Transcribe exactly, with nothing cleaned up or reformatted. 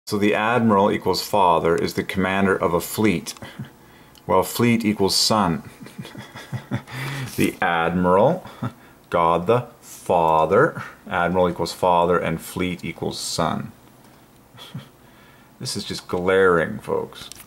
So the admiral equals father is the commander of a fleet. Well, fleet equals son. The admiral, God the Father, admiral equals father, and fleet equals son. This is just glaring, folks.